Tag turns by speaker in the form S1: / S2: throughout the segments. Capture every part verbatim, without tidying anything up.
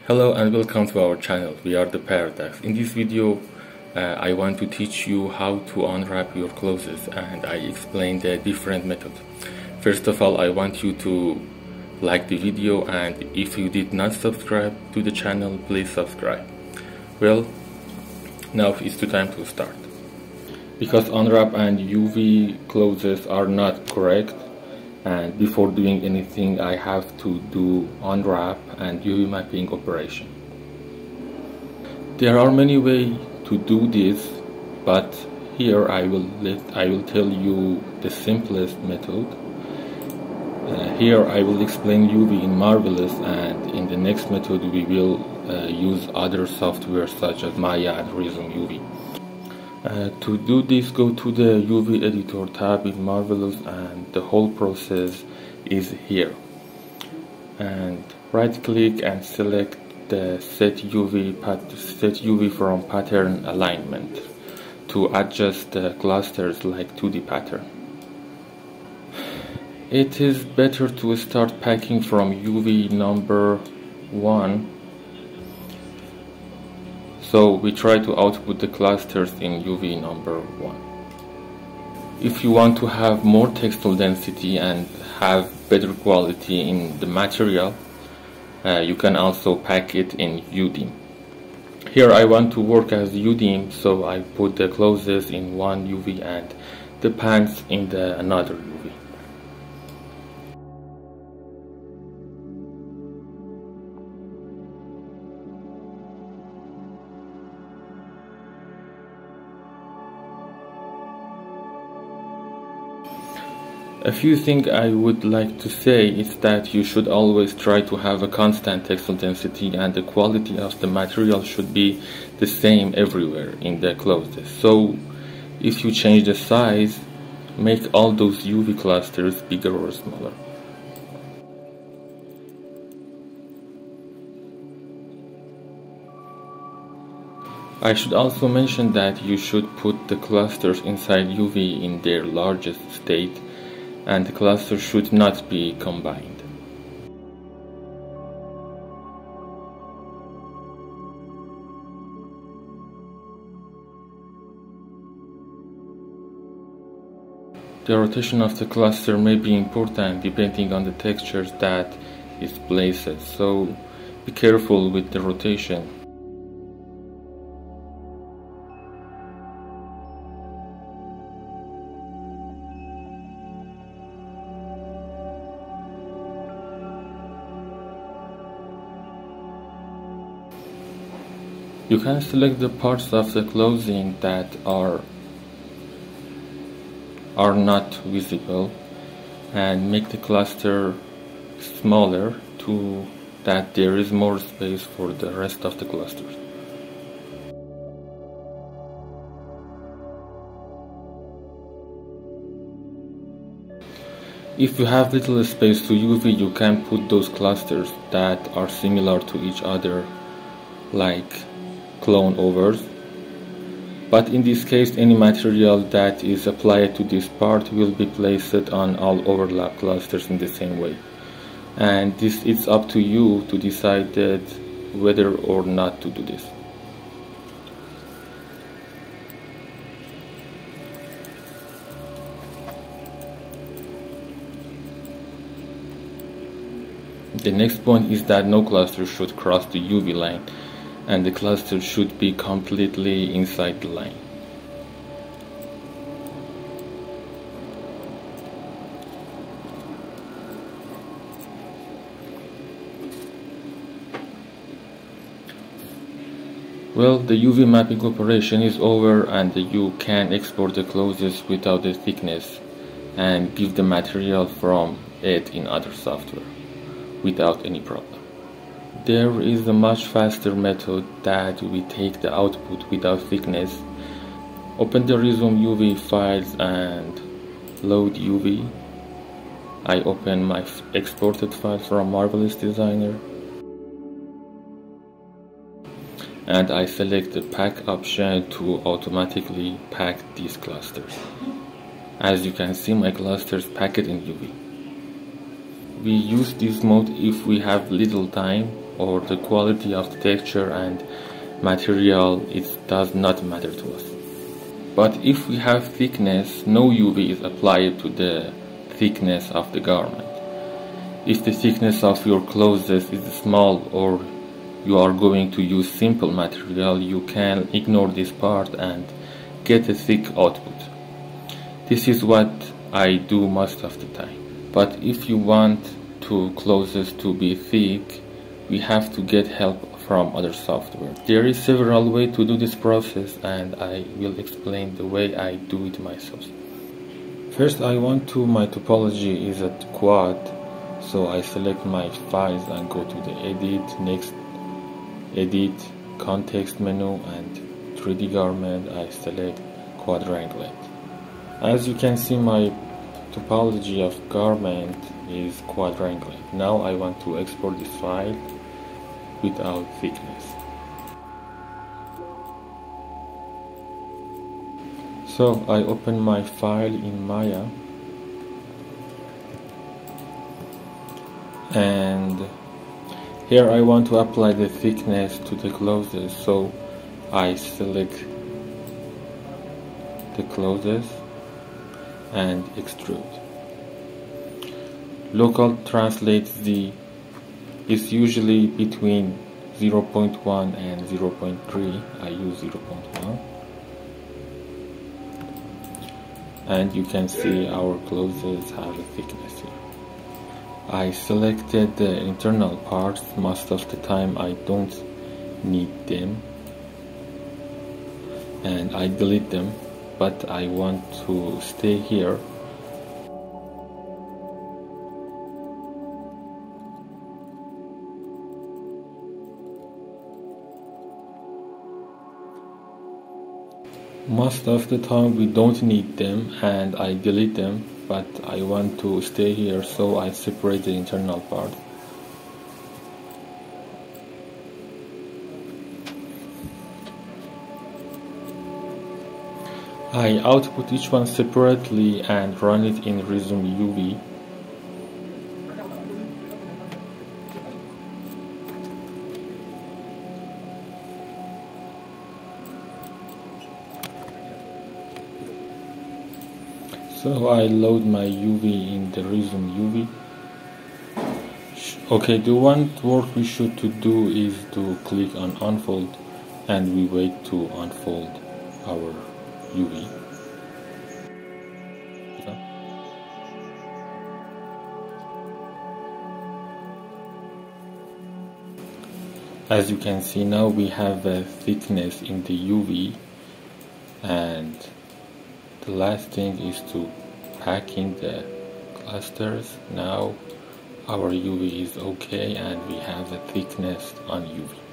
S1: Hello and welcome to our channel. We are the Paradoox. In this video uh, I want to teach you how to unwrap your clothes, and I explain the different methods. First of all, I want you to like the video, and if you did not subscribe to the channel, please subscribe. Well, now it's the time to start. Because unwrap and U V clothes are not correct, and before doing anything I have to do unwrap and U V mapping operation. There are many ways to do this, but here I will let I will tell you the simplest method. Uh, here I will explain U V in Marvelous, and in the next method we will uh, use other software such as Maya and RIZOMUV. Uh, to do this, go to the U V editor tab in Marvelous, and the whole process is here. And right click and select the set U V pat set U V from pattern alignment to adjust the clusters like two D pattern. It is better to start packing from U V number one. So we try to output the clusters in U V number one. If you want to have more textile density and have better quality in the material, uh, you can also pack it in U D I M. Here I want to work as U D I M, so I put the clothes in one U V and the pants in the another U V. A few things I would like to say is that you should always try to have a constant textile density, and the quality of the material should be the same everywhere in the clothes. So if you change the size, make all those U V clusters bigger or smaller. I should also mention that you should put the clusters inside U V in their largest state, and the clusters should not be combined. The rotation of the cluster may be important depending on the textures that is placed, so be careful with the rotation. You can select the parts of the clothing that are are not visible and make the cluster smaller to that there is more space for the rest of the clusters. If you have little space to U V, you can put those clusters that are similar to each other, like clone overs, but in this case any material that is applied to this part will be placed on all overlap clusters in the same way, and this it's up to you to decide that whether or not to do this. The next point is that no cluster should cross the U V line, and the cluster should be completely inside the line. Well, the U V mapping operation is over, and you can export the clothes without the thickness and give the material from it in other software without any problem. There is a much faster method that we take the output without thickness. Open the RIZOMUV files and load U V. I open my exported file from Marvelous Designer, and I select the pack option to automatically pack these clusters. As you can see, my clusters packed in U V. We use this mode if we have little time or the quality of the texture and material, it does not matter to us. But if we have thickness, no U V is applied to the thickness of the garment. If the thickness of your clothes is small or you are going to use simple material, you can ignore this part and get a thick output. This is what I do most of the time. But if you want to clothes to be thick, we have to get help from other software. There is several ways to do this process, and I will explain the way I do it myself. First, I want to my topology is at quad, so I select my files and go to the edit, next edit, context menu, and three D garment. I select quadrangular. As you can see, my topology of garment is quadrangular. Now I want to export this file without thickness. So I open my file in Maya, and here I want to apply the thickness to the clothes, so I select the clothes and extrude. Local translates the is usually between zero point one and zero point three. I use zero point one, and you can see our clothes have a thickness here. I selected the internal parts. Most of the time I don't need them and I delete them, but I want to stay here. Most of the time we don't need them and I delete them, but I want to stay here, so I separate the internal part. I output each one separately and run it in RIZOMUV. So I load my U V in the RIZOMUV. Okay, the one work we should to do is to click on unfold, and we wait to unfold our U V. As you can see, now we have a thickness in the U V, and the last thing is to pack in the clusters. Now our U V is okay and we have a thickness on U V.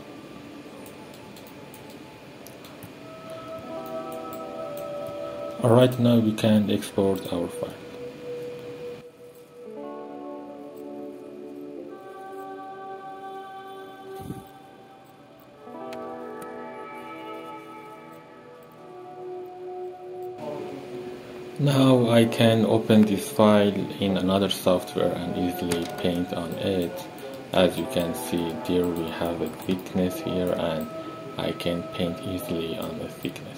S1: Alright, now we can export our file. Now I can open this file in another software and easily paint on it. As you can see, there we have a thickness here and I can paint easily on the thickness.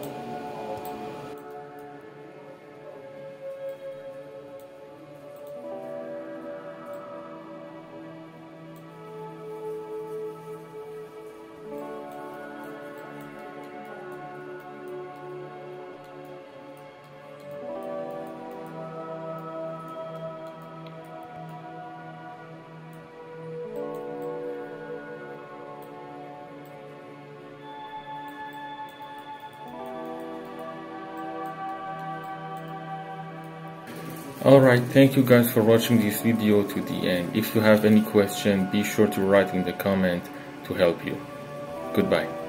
S1: Alright, thank you guys for watching this video to the end. If you have any question, be sure to write in the comment to help you. Goodbye.